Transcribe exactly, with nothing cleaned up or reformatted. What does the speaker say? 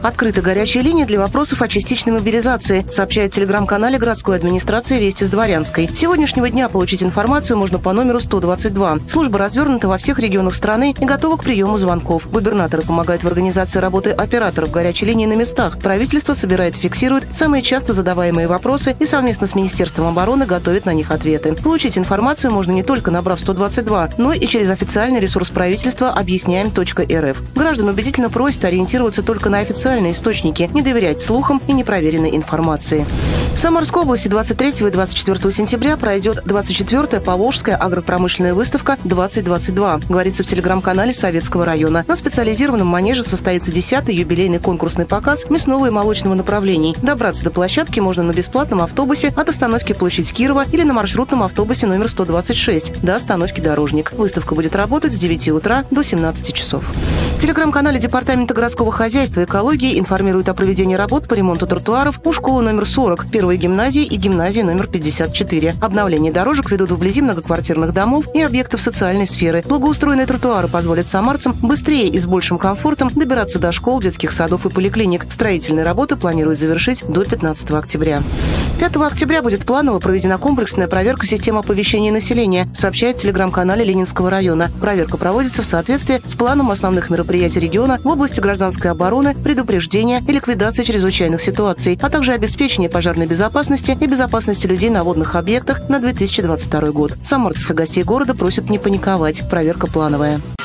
Открыта горячая линия для вопросов о частичной мобилизации, сообщает в телеграм-канале городской администрации «Вести с Дворянской». С сегодняшнего дня получить информацию можно по номеру сто двадцать два. Служба развернута во всех регионах страны и готова к приему звонков. Губернаторы помогают в организации работы операторов горячей линии на местах. Правительство собирает и фиксирует самые часто задаваемые вопросы и совместно с Министерством обороны готовит на них ответы. Получить информацию можно не только набрав сто двадцать два, но и через официальный ресурс правительства объясняем точка эр эф. Граждан убедительно просят ориентироваться только на официальные источники, не доверять слухам и непроверенной информации. В Самарской области двадцать третьего и двадцать четвёртого сентября пройдет двадцать четвёртая Поволжская агропромышленная выставка двадцать двадцать два, говорится в телеграм-канале Советского района. На специализированном манеже состоится десятый юбилейный конкурсный показ мясного и молочного направлений. Добраться до площадки можно на бесплатном автобусе от остановки Площадь Кирова или на маршрутном автобусе номер сто двадцать шесть до остановки Дорожник. Выставка будет работать с девяти утра до семнадцати часов. В телеграм-канале Департамента городского хозяйства и экологии информируют о проведении работ по ремонту тротуаров у школы номер сорок, первой гимназии и гимназии номер пятьдесят четыре. Обновление дорожек ведут вблизи многоквартирных домов и объектов социальной сферы. Благоустроенные тротуары позволят самарцам быстрее и с большим комфортом добираться до школ, детских садов и поликлиник. Строительные работы планируют завершить до пятнадцатого октября. пятого октября будет планово проведена комплексная проверка системы оповещения населения, сообщает в телеграм-канале Ленинского района. Проверка проводится в соответствии с планом основных мероприятий региона в области гражданской обороны, предупреждения и ликвидации чрезвычайных ситуаций, а также обеспечения пожарной безопасности и безопасности людей на водных объектах на две тысячи двадцать второй год. Самарцев и гостей города просят не паниковать. Проверка плановая.